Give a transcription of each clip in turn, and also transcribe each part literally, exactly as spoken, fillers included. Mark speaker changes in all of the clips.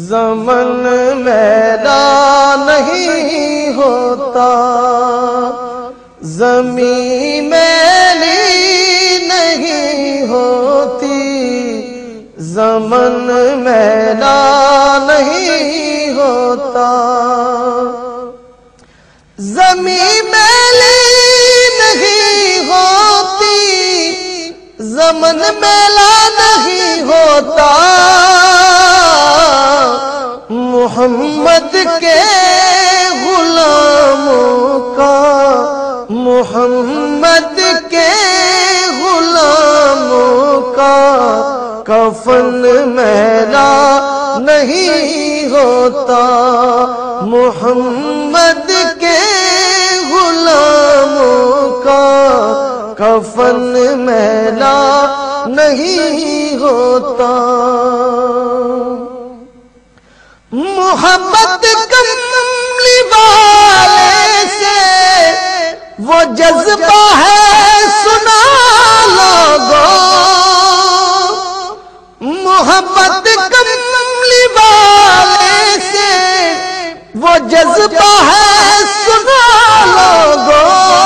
Speaker 1: زمن میلا نہیں ہوتا، زمین میلی نہیں ہوتی، زمن میلا نہیں ہوتا، زمین میلی نہیں ہوتی، زمن میلا نہیں ہوتا، محمد کے غلاموں کا، محمد کے غلاموں کا کفن میلا نہیں ہوتا، محمد کے غلاموں کا کفن میلا نہیں ہوتا۔ محبت کملی والے سے وہ جذبہ ہے سنا لوگو، محبت کملی والے سے وہ جذبہ ہے سنا لوگو،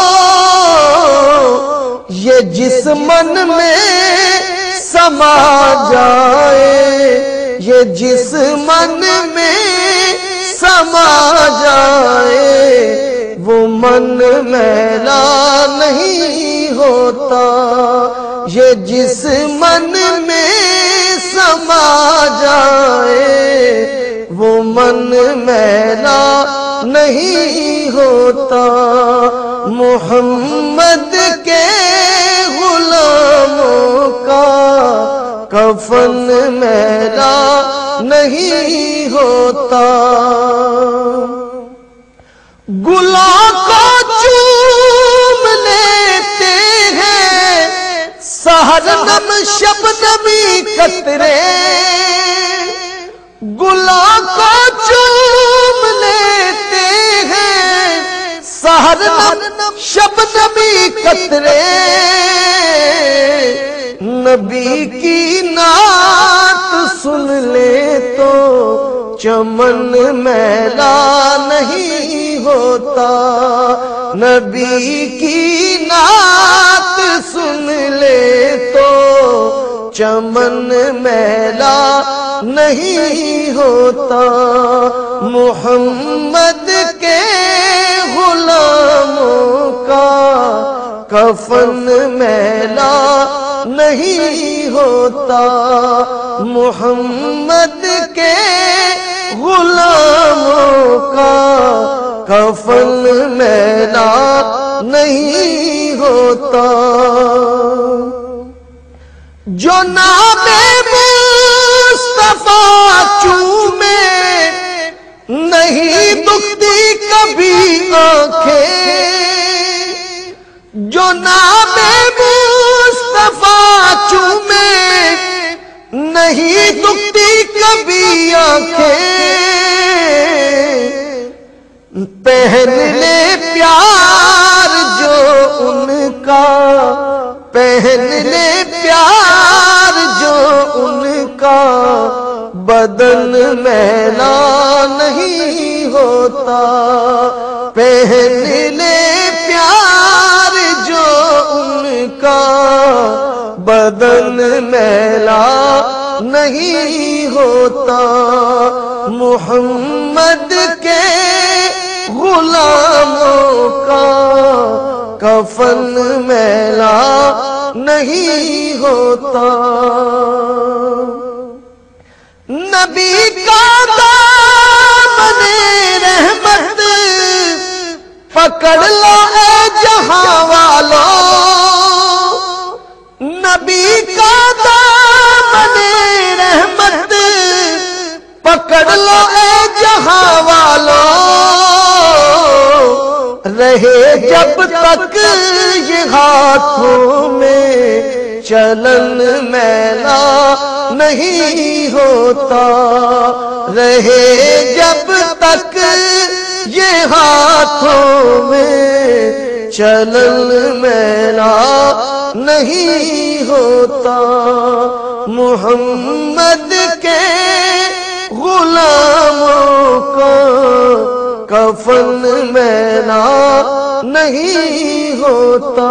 Speaker 1: یہ جس من میں سما جائے، یہ جس من میں سما جائے، وہ من میلا نہیں ہوتا، یہ جس من میں سما جائے، وہ من میلا نہیں ہوتا، محمد کے غلاموں کا کفن میلا نہیں ہوتا۔ گلوں کو چوم لیتے ہیں سحر نم شبنمی قطرے، گلوں کو چوم لیتے ہیں سحر نم شبنمی قطرے، نبی کی نعت سن لے تو چمن میلا نہیں ہوتا، نبی کی نعت سن لے تو چمن میلا نہیں ہوتا، محمد کے غلاموں کا کفن میلا نہیں ہوتا، محمد کے غلاموں کا کفن میلا نہیں ہوتا۔ جو نام مصطفیٰ چومے نہیں دکھتی کبھی آنکھیں، جو نام مصطفیٰ چومے نہیں دکھتی کبھی آنکھیں، پہن لے پیار جو ان کا، پہن لے پیار جو ان کا، بدن میلا نہیں ہوتا، پہن لے پیار جو ان کا، بدن میلا نہیں ہوتا، محمد کے غلاموں کا کفن میلا نہیں ہوتا، نبی کا دامن رحمت پکڑ لو اے جہاں والو، نبی کا دامن رحمت پکڑ لو اے جہاں والو، رہے جب تک یہ ہاتھوں میں چلن میلا نہیں ہوتا، رہے جب تک یہ ہاتھوں میں چلن میلا نہیں ہوتا، محمد کے غلاموں کا کفن میلا نہیں ہوتا۔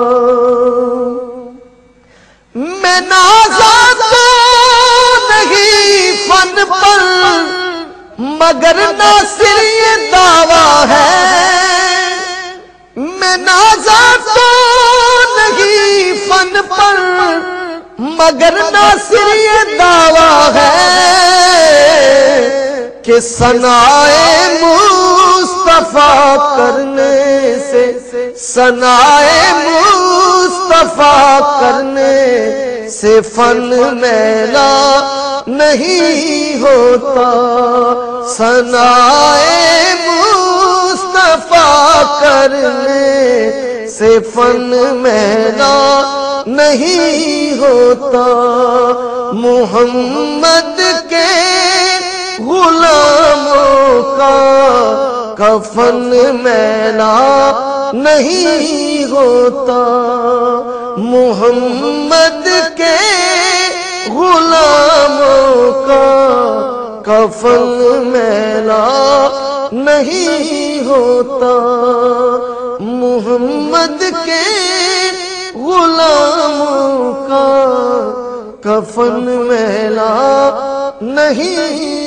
Speaker 1: میں نازا تو نہیں فن پر، مگر ناصر یہ دعویٰ ہے۔ میں نازا تو نہیں فن پر، مگر ناصر یہ دعویٰ ہے کہ ثنائے مصطفیٰ کرنے سے، ثنائے مصطفیٰ کرنے سے فن میلا نہیں ہوتا۔ ثنائے مصطفیٰ کرنے سے فن میلا نہیں ہوتا۔ محمد کے غلاموں کا کفن میلا نہیں ہوتا۔ محمد کے غلاموں کا کفن میلا نہیں ہوتا۔ محمد کے غلاموں کا کفن میلا نہیں